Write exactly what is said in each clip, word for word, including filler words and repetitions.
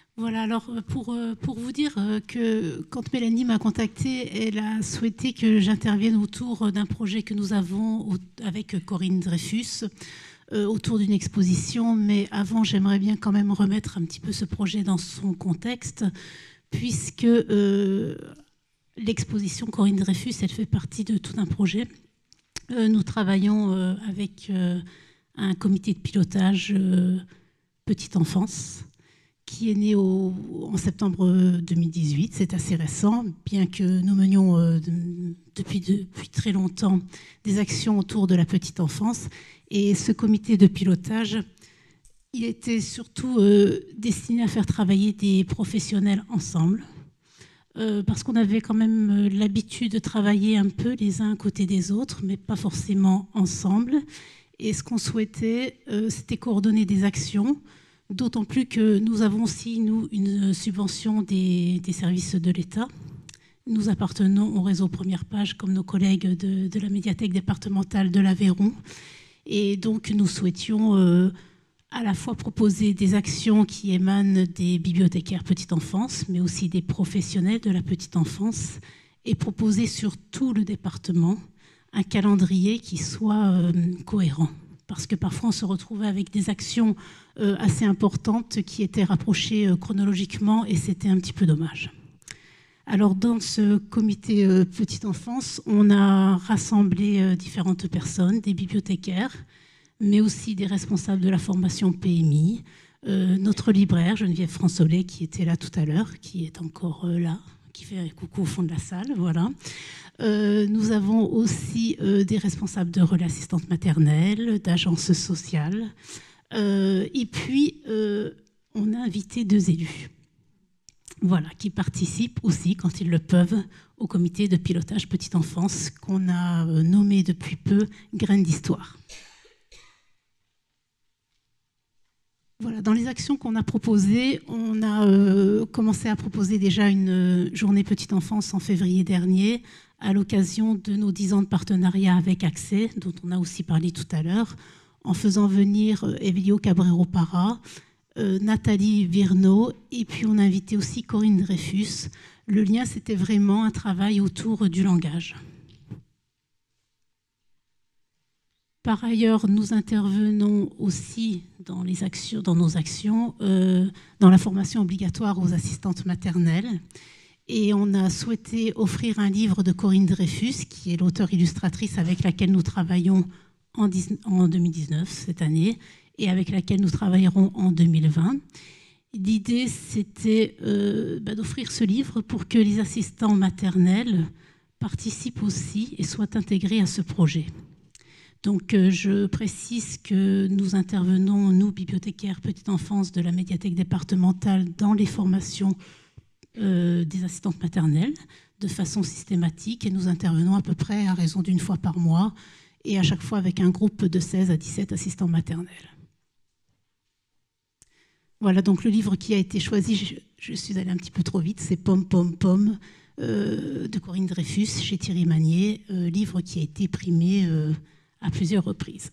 Voilà, alors pour, euh, pour vous dire euh, que quand Mélanie m'a contactée, elle a souhaité que j'intervienne autour d'un projet que nous avons au- avec Corinne Dreyfus, euh, autour d'une exposition. Mais avant, j'aimerais bien quand même remettre un petit peu ce projet dans son contexte, puisque euh, l'exposition Corinne Dreyfus, elle fait partie de tout un projet. Euh, nous travaillons euh, avec euh, un comité de pilotage euh, petite enfance qui est né au, en septembre deux mille dix-huit. C'est assez récent, bien que nous menions euh, de, depuis, depuis très longtemps des actions autour de la petite enfance. Et ce comité de pilotage, il était surtout euh, destiné à faire travailler des professionnels ensemble, euh, parce qu'on avait quand même euh, l'habitude de travailler un peu les uns à côté des autres, mais pas forcément ensemble. Et ce qu'on souhaitait, euh, c'était coordonner des actions, d'autant plus que nous avons aussi, nous, une subvention des, des services de l'État. Nous appartenons au réseau Première Page, comme nos collègues de, de la médiathèque départementale de l'Aveyron. Et donc, nous souhaitions euh, à la fois proposer des actions qui émanent des bibliothécaires petite enfance, mais aussi des professionnels de la petite enfance, et proposer sur tout le département un calendrier qui soit euh, cohérent. Parce que parfois on se retrouvait avec des actions euh, assez importantes qui étaient rapprochées euh, chronologiquement, et c'était un petit peu dommage. Alors dans ce comité euh, petite enfance, on a rassemblé euh, différentes personnes, des bibliothécaires, mais aussi des responsables de la formation P M I, euh, notre libraire Geneviève Fransolet qui était là tout à l'heure, qui est encore euh, là, qui fait un coucou au fond de la salle, voilà. Euh, nous avons aussi euh, des responsables de relais assistantes maternelles, d'agences sociales. Euh, et puis, euh, on a invité deux élus, voilà, qui participent aussi, quand ils le peuvent, au comité de pilotage petite enfance qu'on a euh, nommé depuis peu Graines d'Histoire. Voilà, dans les actions qu'on a proposées, on a euh, commencé à proposer déjà une euh, journée petite enfance en février dernier, à l'occasion de nos dix ans de partenariat avec Accès, dont on a aussi parlé tout à l'heure, en faisant venir euh, Evelio Cabrero-Parra, euh, Nathalie Virno, et puis on a invité aussi Corinne Dreyfus. Le lien, c'était vraiment un travail autour du langage. Par ailleurs, nous intervenons aussi dans, les actions, dans nos actions, euh, dans la formation obligatoire aux assistantes maternelles. Et on a souhaité offrir un livre de Corinne Dreyfus, qui est l'auteure-illustratrice avec laquelle nous travaillons en, en deux mille dix-neuf, cette année, et avec laquelle nous travaillerons en deux mille vingt. L'idée, c'était euh, bah, d'offrir ce livre pour que les assistants maternels participent aussi et soient intégrés à ce projet. Donc, euh, je précise que nous intervenons, nous, bibliothécaires petite enfance de la médiathèque départementale, dans les formations euh, des assistantes maternelles de façon systématique, et nous intervenons à peu près à raison d'une fois par mois, et à chaque fois avec un groupe de seize à dix-sept assistants maternels. Voilà, donc le livre qui a été choisi, je, je suis allée un petit peu trop vite, c'est Pomme, Pomme, Pomme, euh, de Corinne Dreyfus, chez Thierry Magnier, euh, livre qui a été primé euh, à plusieurs reprises.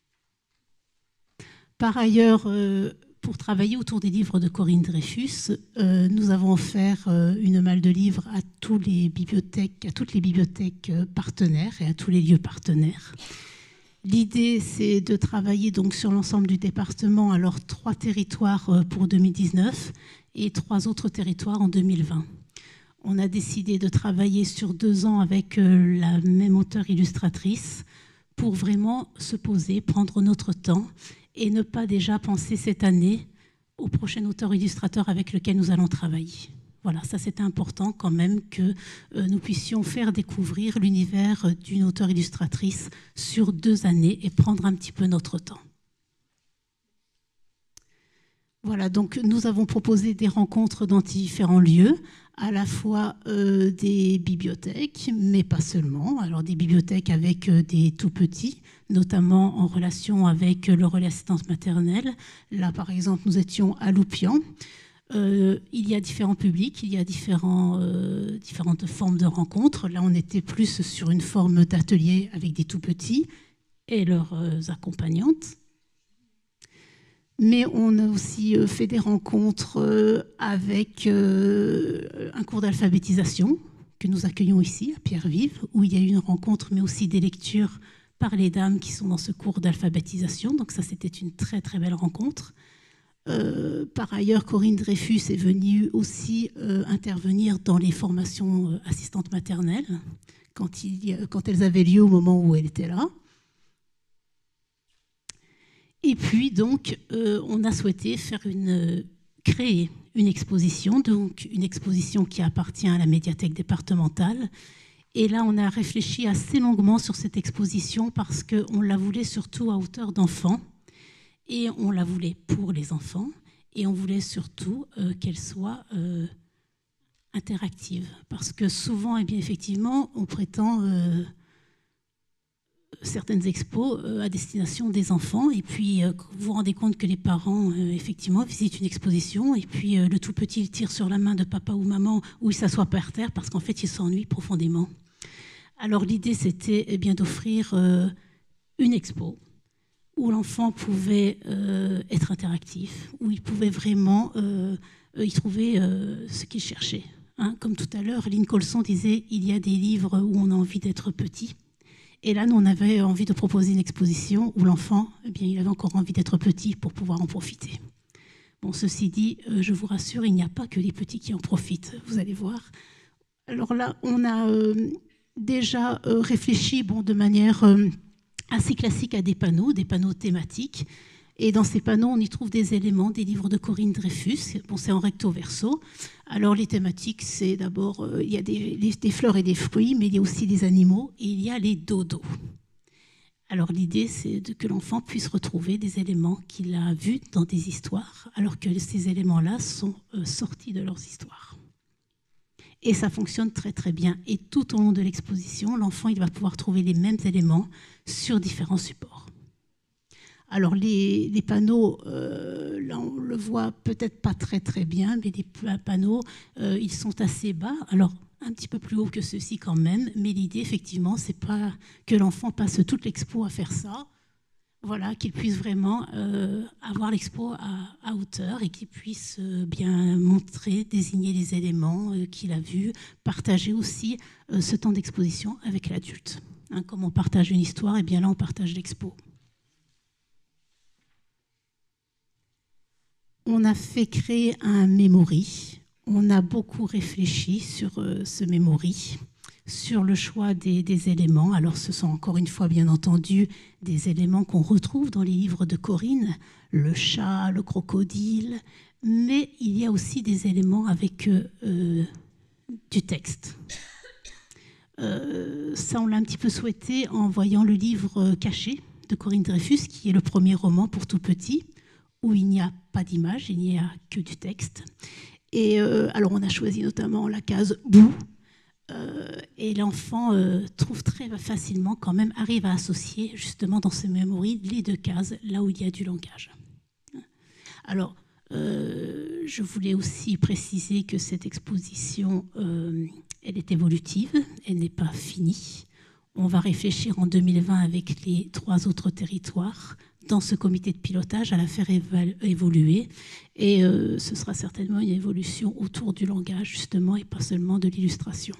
Par ailleurs, euh, pour travailler autour des livres de Corinne Dreyfus, euh, nous avons offert euh, une malle de livres à, tous les bibliothèques, à toutes les bibliothèques partenaires et à tous les lieux partenaires. L'idée, c'est de travailler donc sur l'ensemble du département, alors trois territoires pour deux mille dix-neuf et trois autres territoires en deux mille vingt. On a décidé de travailler sur deux ans avec euh, la même auteure illustratrice, pour vraiment se poser, prendre notre temps et ne pas déjà penser cette année au prochain auteur-illustrateur avec lequel nous allons travailler. Voilà, ça c'est important quand même que euh, nous puissions faire découvrir l'univers d'une auteure-illustratrice sur deux années et prendre un petit peu notre temps. Voilà, donc nous avons proposé des rencontres dans différents lieux, à la fois euh, des bibliothèques, mais pas seulement. Alors des bibliothèques avec euh, des tout petits, notamment en relation avec le relais assistance maternelle. Là, par exemple, nous étions à Loupian. Euh, il y a différents publics, il y a différents, euh, différentes formes de rencontres. Là, on était plus sur une forme d'atelier avec des tout petits et leurs euh, accompagnantes. Mais on a aussi fait des rencontres avec un cours d'alphabétisation que nous accueillons ici, à Pierre-Vive, où il y a eu une rencontre, mais aussi des lectures par les dames qui sont dans ce cours d'alphabétisation. Donc ça, c'était une très, très belle rencontre. Euh, par ailleurs, Corinne Dreyfus est venue aussi euh, intervenir dans les formations euh, assistantes maternelles, quand, il, quand elles avaient lieu au moment où elle était là. Et puis, donc, euh, on a souhaité faire une, euh, créer une exposition, donc une exposition qui appartient à la médiathèque départementale. Et là, on a réfléchi assez longuement sur cette exposition parce qu'on la voulait surtout à hauteur d'enfants. Et on la voulait pour les enfants. Et on voulait surtout euh, qu'elle soit euh, interactive. Parce que souvent, eh bien, effectivement, on prétend... Euh, certaines expos euh, à destination des enfants, et puis euh, vous vous rendez compte que les parents euh, effectivement visitent une exposition, et puis euh, le tout petit il tire sur la main de papa ou maman, ou il s'assoit par terre parce qu'en fait il s'ennuie profondément. Alors l'idée c'était eh bien d'offrir euh, une expo où l'enfant pouvait euh, être interactif, où il pouvait vraiment euh, y trouver euh, ce qu'il cherchait. Hein, comme tout à l'heure, Lynn Colson disait il y a des livres où on a envie d'être petit. Et là, nous, on avait envie de proposer une exposition où l'enfant, eh bien, il avait encore envie d'être petit pour pouvoir en profiter. Bon, ceci dit, euh, je vous rassure, il n'y a pas que les petits qui en profitent, vous allez voir. Alors là, on a euh, déjà euh, réfléchi bon, de manière euh, assez classique à des panneaux, des panneaux thématiques. Et dans ces panneaux, on y trouve des éléments des livres de Corinne Dreyfus. Bon, c'est en recto verso. Alors, les thématiques, c'est d'abord, euh, il y a des, des, des fleurs et des fruits, mais il y a aussi des animaux et il y a les dodos. Alors, l'idée, c'est de, que l'enfant puisse retrouver des éléments qu'il a vus dans des histoires, alors que ces éléments-là sont euh, sortis de leurs histoires. Et ça fonctionne très, très bien. Et tout au long de l'exposition, l'enfant, il va pouvoir trouver les mêmes éléments sur différents supports. Alors, les, les panneaux, euh, là, on le voit peut-être pas très, très bien, mais les panneaux, euh, ils sont assez bas. Alors, un petit peu plus haut que ceux-ci quand même. Mais l'idée, effectivement, c'est pas que l'enfant passe toute l'expo à faire ça. Voilà, qu'il puisse vraiment euh, avoir l'expo à, à hauteur et qu'il puisse euh, bien montrer, désigner les éléments euh, qu'il a vus, partager aussi euh, ce temps d'exposition avec l'adulte. Hein, comme on partage une histoire, et bien là, on partage l'expo. On a fait créer un memory. On a beaucoup réfléchi sur euh, ce memory, sur le choix des, des éléments. Alors, ce sont encore une fois, bien entendu, des éléments qu'on retrouve dans les livres de Corinne, le chat, le crocodile, mais il y a aussi des éléments avec euh, du texte. Euh, ça, on l'a un petit peu souhaité en voyant le livre Caché de Corinne Dreyfus, qui est le premier roman pour tout petit, où il n'y a pas d'image, il n'y a que du texte. Et euh, alors, on a choisi notamment la case « bout ». Euh, et l'enfant euh, trouve très facilement, quand même, arrive à associer justement dans ce memory les deux cases, là où il y a du langage. Alors, euh, je voulais aussi préciser que cette exposition, euh, elle est évolutive, elle n'est pas finie. On va réfléchir en deux mille vingt avec les trois autres territoires dans ce comité de pilotage à la faire évoluer. Et euh, ce sera certainement une évolution autour du langage, justement, et pas seulement de l'illustration.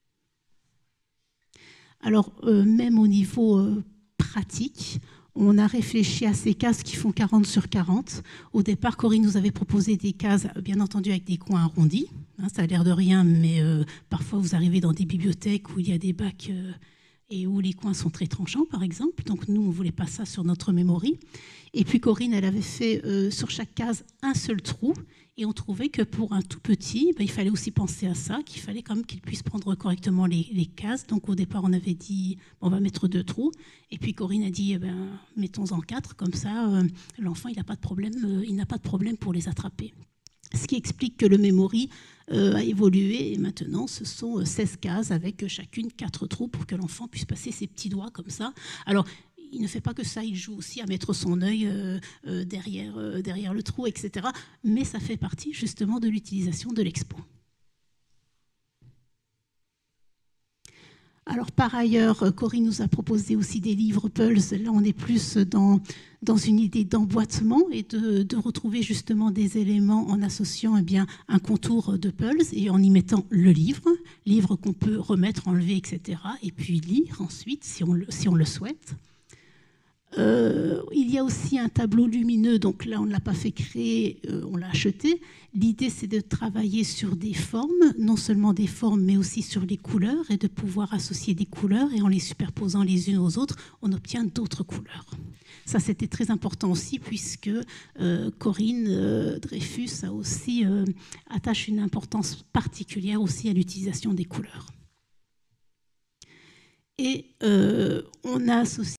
Alors, euh, même au niveau euh, pratique, on a réfléchi à ces cases qui font quarante sur quarante. Au départ, Corinne nous avait proposé des cases, bien entendu, avec des coins arrondis. Hein, ça a l'air de rien, mais euh, parfois, vous arrivez dans des bibliothèques où il y a des bacs euh, et où les coins sont très tranchants, par exemple. Donc, nous, on ne voulait pas ça sur notre memory. Et puis, Corinne, elle avait fait euh, sur chaque case un seul trou. Et on trouvait que pour un tout petit, ben, il fallait aussi penser à ça, qu'il fallait quand même qu'il puisse prendre correctement les, les cases. Donc, au départ, on avait dit, bon, on va mettre deux trous. Et puis, Corinne a dit, eh ben, mettons-en quatre. Comme ça, euh, l'enfant, il n'a pas de problème, euh, il n'a pas de problème pour les attraper. Ce qui explique que le memory euh, a évolué et maintenant ce sont seize cases avec chacune quatre trous pour que l'enfant puisse passer ses petits doigts comme ça. Alors, il ne fait pas que ça, il joue aussi à mettre son œil euh, euh, derrière, euh, derrière le trou, et cetera. Mais ça fait partie justement de l'utilisation de l'expo. Alors, par ailleurs, Corinne nous a proposé aussi des livres Pulse. Là, on est plus dans, dans une idée d'emboîtement et de, de retrouver justement des éléments en associant eh bien, un contour de Pulse et en y mettant le livre, livre qu'on peut remettre, enlever, et cetera. Et puis lire ensuite, si on le, si on le souhaite. Euh, il y a aussi un tableau lumineux, donc là on ne l'a pas fait créer, euh, on l'a acheté. L'idée c'est de travailler sur des formes, non seulement des formes mais aussi sur les couleurs et de pouvoir associer des couleurs et en les superposant les unes aux autres, on obtient d'autres couleurs. Ça c'était très important aussi puisque euh, Corinne euh, Dreyfus a aussi, euh, attache une importance particulière aussi à l'utilisation des couleurs. Et euh, on a associé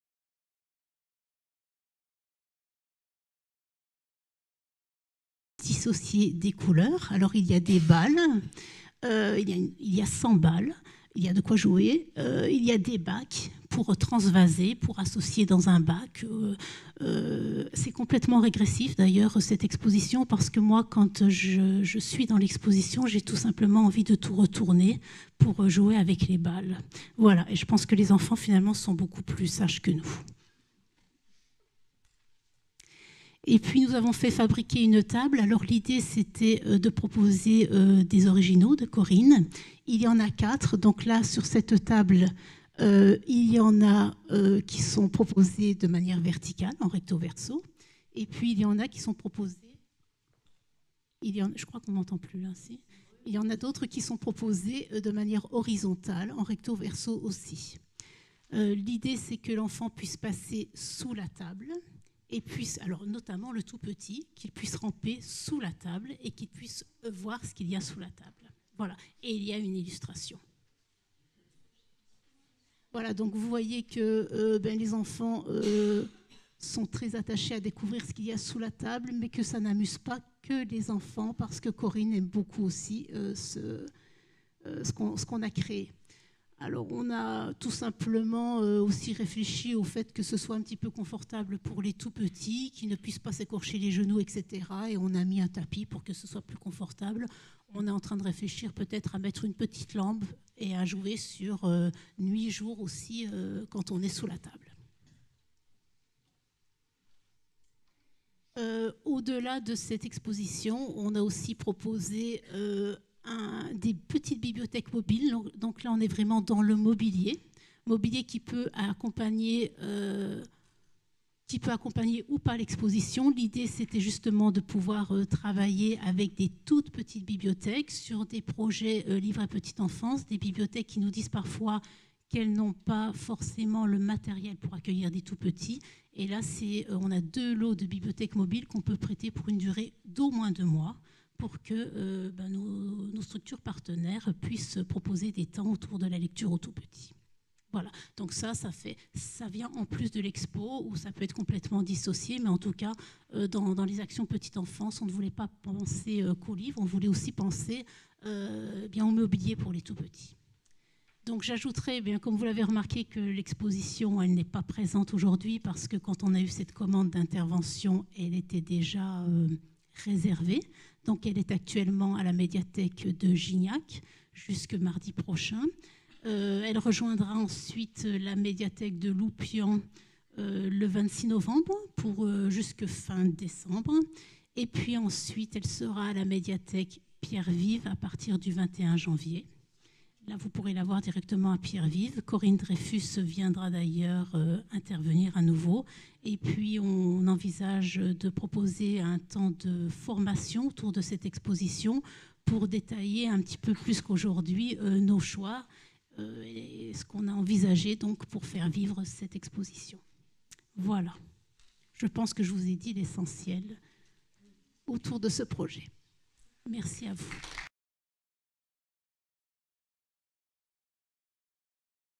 dissocier des couleurs. Alors, il y a des balles, euh, il, y a une, il y a cent balles, il y a de quoi jouer, euh, il y a des bacs pour transvaser, pour associer dans un bac. Euh, euh, c'est complètement régressif, d'ailleurs, cette exposition, parce que moi, quand je, je suis dans l'exposition, j'ai tout simplement envie de tout retourner pour jouer avec les balles. Voilà, et je pense que les enfants, finalement, sont beaucoup plus sages que nous. Et puis nous avons fait fabriquer une table. Alors l'idée c'était de proposer euh, des originaux de Corinne. Il y en a quatre. Donc là sur cette table, euh, il y en a euh, qui sont proposés de manière verticale, en recto verso. Et puis il y en a qui sont proposés. Il y en, je crois qu'on n'entend plus là. Si. Il y en a d'autres qui sont proposés de manière horizontale, en recto verso aussi. Euh, l'idée c'est que l'enfant puisse passer sous la table. Et puisse, alors notamment le tout petit, qu'il puisse ramper sous la table et qu'il puisse voir ce qu'il y a sous la table. Voilà, et il y a une illustration. Voilà, donc vous voyez que euh, ben, les enfants euh, sont très attachés à découvrir ce qu'il y a sous la table, mais que ça n'amuse pas que les enfants, parce que Corinne aime beaucoup aussi euh, ce, euh, ce qu'on, ce qu'on a créé. Alors, on a tout simplement aussi réfléchi au fait que ce soit un petit peu confortable pour les tout petits, qu'ils ne puissent pas s'écorcher les genoux, et cetera. Et on a mis un tapis pour que ce soit plus confortable. On est en train de réfléchir peut-être à mettre une petite lampe et à jouer sur euh, nuit, jour aussi, euh, quand on est sous la table. Euh, au-delà de cette exposition, on a aussi proposé euh, Un, des petites bibliothèques mobiles. Donc là, on est vraiment dans le mobilier. Mobilier qui peut accompagner, euh, qui peut accompagner ou pas l'exposition. L'idée, c'était justement de pouvoir euh, travailler avec des toutes petites bibliothèques sur des projets euh, livres à petite enfance, des bibliothèques qui nous disent parfois qu'elles n'ont pas forcément le matériel pour accueillir des tout petits. Et là, c'est, euh, on a deux lots de bibliothèques mobiles qu'on peut prêter pour une durée d'au moins deux mois. Pour que euh, ben, nos, nos structures partenaires puissent proposer des temps autour de la lecture aux tout petits. Voilà, donc ça, ça, fait, ça vient en plus de l'expo, où ça peut être complètement dissocié, mais en tout cas, euh, dans, dans les actions petite enfance, on ne voulait pas penser euh, qu'aux livres, on voulait aussi penser euh, bien au mobilier pour les tout petits. Donc j'ajouterais, bien, comme vous l'avez remarqué, que l'exposition, elle n'est pas présente aujourd'hui, parce que quand on a eu cette commande d'intervention, elle était déjà euh, réservée. Donc, elle est actuellement à la médiathèque de Gignac jusque mardi prochain. Euh, elle rejoindra ensuite la médiathèque de Loupian euh, le vingt-six novembre pour euh, jusque fin décembre. Et puis ensuite, elle sera à la médiathèque Pierre-Vive à partir du vingt et un janvier. Là, vous pourrez la voir directement à Pierre-Vive. Corinne Dreyfus viendra d'ailleurs euh, intervenir à nouveau. Et puis, on envisage de proposer un temps de formation autour de cette exposition pour détailler un petit peu plus qu'aujourd'hui euh, nos choix euh, et ce qu'on a envisagé donc, pour faire vivre cette exposition. Voilà. Je pense que je vous ai dit l'essentiel autour de ce projet. Merci à vous.